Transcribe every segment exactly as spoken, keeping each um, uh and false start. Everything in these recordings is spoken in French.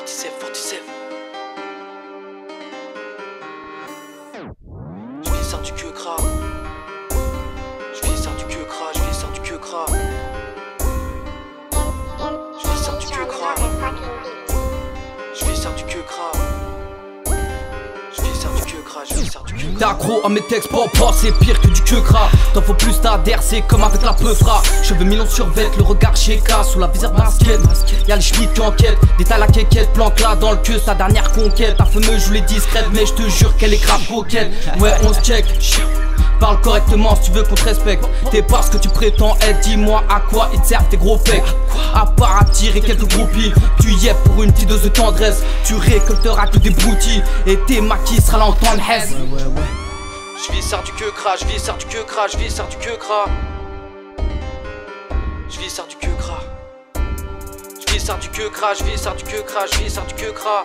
forty-seven, forty-seven. Je vais sortir du queue gras. Je vais sortir du queue gras, je vais sortir du queue gras. Je vais sortir du queue gras. Je vais sortir du queue gras. Je vais sortir du queue gras, je vais sortir du queue gras. T'es accro à mes textes, pop pop, c'est pire que du queue gras. T'en faut plus t'adhère, c'est comme avec la peufra. Cheveux millions sur vêt, le regard chez K, sous la visière basket. Y'a les schmitts qui enquêtent, détail la quéquette, planque là dans le queue, sa dernière conquête. Ta fameuse joue les discrète, mais je te jure qu'elle est grave coquette. Ouais, on se check. Parle correctement si tu veux qu'on te respecte. T'es pas ce que tu prétends être, dis-moi à quoi ils te servent tes gros pecs. À part attirer quelques groupies, tu y es pour une petite dose de tendresse. Tu récolteras que des broutilles et tes maquis sera là en temps de haise. Je vis sort du queue gras, je vis sort du queue gras, je vis sort du queue gras. Je vis sort du queue gras. Je vis sort du queue gras, je vis sort du queue gras, je vis sort du queue gras.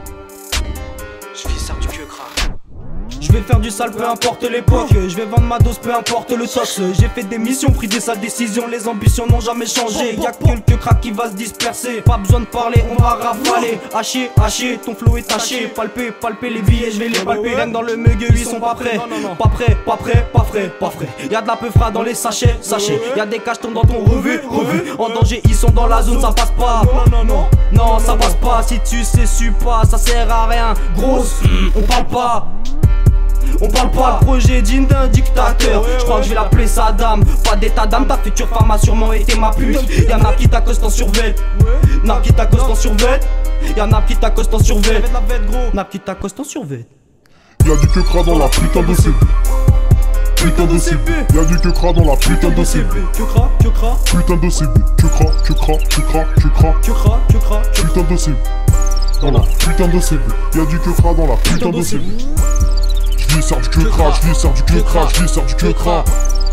Je vis sort du queue gras. Je vais faire du sale, peu importe l'époque. Je vais vendre ma dose, peu importe le tox. J'ai fait des missions, pris des sales décisions. Les ambitions n'ont jamais changé. Y'a quelques cracks qui va se disperser. Pas besoin de parler, on va rafaler. Haché, haché, ton flow est taché. Palper, palper les billets, je vais les palper. Rien que dans le mugueux, ils sont pas prêts. Pas prêts, pas prêts, pas frais, pas frais. Y'a de la peufra dans les sachets, sachets. Y'a des cachetons dans ton revue, revue. En danger, ils sont dans la zone, ça passe pas. Non, non, non, non, ça passe pas. Si tu sais, su pas, ça sert à rien. Grosse, on parle pas. On parle pas de projet digne d'un dictateur. Je crois que je vais l'appeler Saddam. Pas d'état d'âme, ta future femme a sûrement été ma pute. Y'en a qui t'accostent en survêt. N'a qui t'accostent en survêt. Y'en a qui t'accostent en survêt. N'a qui t'accostent en survêt. Y'a du queue gras dans la putain de C B. Putain de C B. Y'a du queue gras dans la putain de C B. Queue gras, queue gras. Putain de C B. Queue gras, queue gras, queue gras, queue gras. Queue gras, queue gras. Putain de C B. Dans la putain de C B. Y'a du queue gras dans la putain de C B. Je lui sors du queue gras, je lui sors du queue gras, je lui sors du queue gras.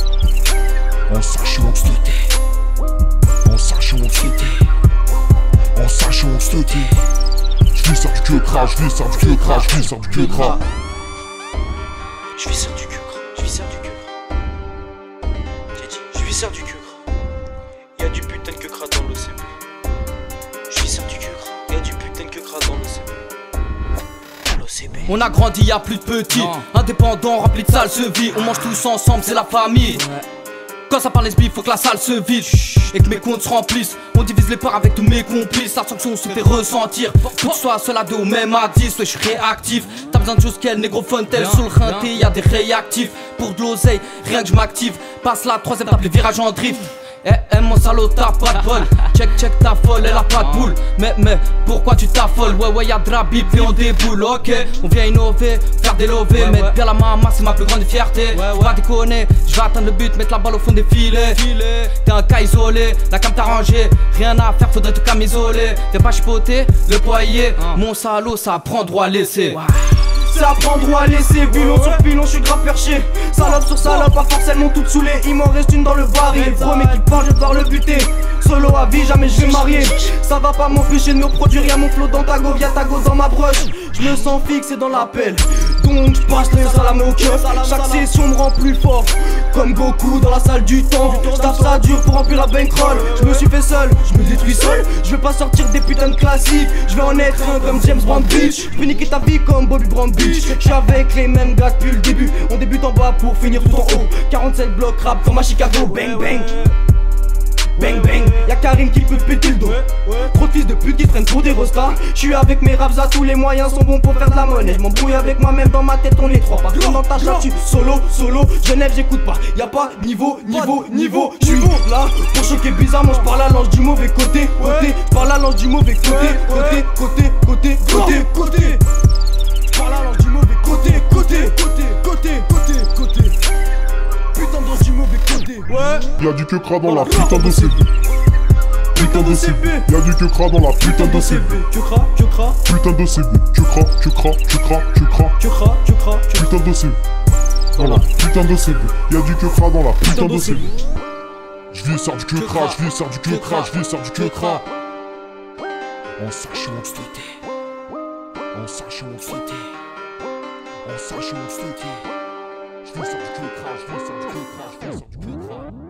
On sache où on se tait. On sache où on se tait. On sache où on se tait. Je lui sors du queue gras, je lui sors du queue gras, je lui sors du queue gras. Je lui sors du queue gras, je lui sors du queue gras. J'ai dit, je lui sors du queue gras. Y'a du putain de queue gras dans l'O C B. Je lui sors du queue gras. Y'a du putain de queue gras dans l'O C B. On a grandi, y'a plus de petits, indépendants, remplis de sale se vit. On mange tous ensemble, c'est la famille. Quand ça parle lesbi, faut que la salle se vide et que mes comptes se remplissent. On divise les parts avec tous mes complices. La sanction se fait ressentir. Pour que tu sois seul à deux ou même à dix. Ouais, je suis réactif. T'as besoin de choses qu'elle, négro fontel. Sur le rinté, y'a des réactifs. Pour de l'oseille, rien que je m'active. Passe la troisième tape, les virages en drift. Eh eh mon salaud t'as pas de bol. Check check ta folle, elle a pas de boule. Mais mais pourquoi tu t'affoles? Ouais ouais y'a de la bip et on déboule. Ok on vient innover, faire des lovés. Ouais, mettre ouais. bien la main à main c'est ma plus grande fierté. Ouais, ouais. Pas déconner, je vais atteindre le but, mettre la balle au fond des filets. T'es un cas isolé, la cam t'a rangé. Rien à faire, faudrait te camisoler. Viens pas chipoter, le poignet. uh. Mon salaud ça prend droit à laisser. wow. Ça prend droit à laisser, pilon sur pilon, je suis grave perché. Salope sur salope, pas forcément toutes saoulées. Il m'en reste une dans le baril. Premier qui part, je vais devoir le buter. Solo à vie, jamais je vais marier. Ça va pas m'empêcher de me produire. Y'a mon flow dans ta go, y'a ta go dans ma broche. Je me sens fixé dans l'appel. Donc je passe les salam au cœur. Chaque session me rend plus fort. Comme Goku dans la salle du temps. Je tape ça dur pour remplir la bankroll. Je me suis fait seul, je me détruis seul. Je vais pas sortir des putains de classiques. Je vais en être un comme James Bond bitch. Je peux niquer ta vie comme Bobby Brown bitch. Je suis avec les mêmes gars depuis le début. On débute en bas pour finir tout en haut. quarante-sept blocs rap comme à Chicago. Bang bang. Bang bang, y'a Karim qui peut te péter le dos. Trop de fils de pute qui traînent pour des rostas. J'suis avec mes raps à tous les moyens sont bons pour faire de la monnaie. J'm'embrouille avec moi-même dans ma tête on est trois. Pas comme dans ta chat tu solo, solo, Genève j'écoute pas. Y'a pas niveau, niveau, niveau. J'suis là pour choquer bizarrement. J'parle la langue du mauvais côté, côté. J'parle la langue du mauvais côté, côté, côté, côté, côté, côté. J'parle la langue du mauvais côté, côté, côté, côté, côté, côté. Putain dans du mauvais côté. Ouais. Y'a du queue gras dans la putain de C B. Putain de C B. Y'a du queue gras dans la putain de C B. Queue gras, queue gras. Putain de C B. Queue gras, queue gras, queue gras, queue gras. Queue gras, queue gras. Putain de C B. Dans la putain de C B. Y'a du queue gras dans la putain de C B. Je lui sors du queue gras, je lui sors du queue gras, je lui sors du queue gras. On sache où on se tait. On sache où on se tait. On sache où on se tait. Je lui sors du queue gras, je lui sors du queue gras, je lui sors du queue gras.